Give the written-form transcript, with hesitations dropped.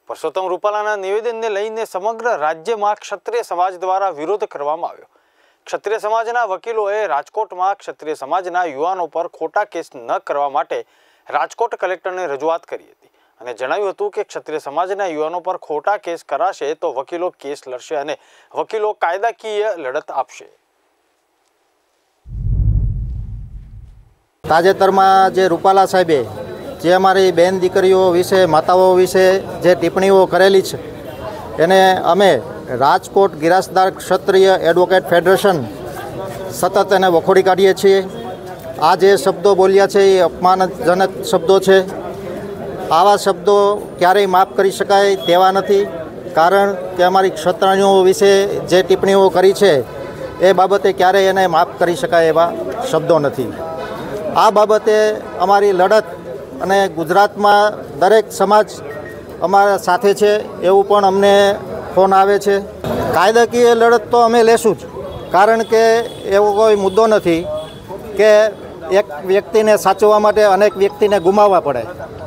પરસોત્તમ રૂપાલાના નિવેદનને લઈને સમગ્ર રાજ્યમાં ક્ષત્રિય સમાજ દ્વારા વિરોધ કરવામાં આવ્યો। ક્ષત્રિય સમાજના વકીલોએ રાજકોટમાં ક્ષત્રિય સમાજના યુવાનો પર ખોટા કેસ ન કરવા માટે રાજકોટ કલેક્ટરને રજૂઆત કરી હતી અને જણાવ્યું હતું કે ક્ષત્રિય સમાજના યુવાનો પર ખોટા કેસ કરાશે તો વકીલો કેસ લડશે અને વકીલો કાયદાકીય લડત આપશે। તાજેતરમાં જે રૂપાલા સાહેબે જે અમારી બેન દીકરીઓ વિશે માતાઓ વિશે જે ટિપ્પણીઓ કરેલી છે એને અમે રાજકોટ ગિરાસદાર ક્ષત્રિય એડવોકેટ ફેડરેશન સતત એને વખોડી કાઢીએ છીએ। આ જે શબ્દો બોલ્યા છે એ અપમાનજનક શબ્દો છે। આવા શબ્દો ક્યારેય માફ કરી શકાય તેવા નથી, કારણ કે અમારી ક્ષત્રિયો વિશે જે ટિપ્પણીઓ કરી છે એ બાબતે ક્યારેય એને માફ કરી શકાય એવા શબ્દો નથી। આ બાબતે અમારી લડત અને ગુજરાતમાં દરેક સમાજ અમારા સાથે છે એવું પણ અમને ફોન આવે છે। કાયદાકીય લડત તો અમે લેશું જ, કારણ કે એવો કોઈ મુદ્દો નથી કે એક વ્યક્તિને સાચવવા માટે અનેક વ્યક્તિને ગુમાવવા પડે।